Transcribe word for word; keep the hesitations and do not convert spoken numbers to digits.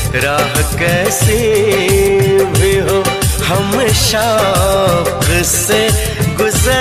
राह कैसी भी हो हम शौक से गुजर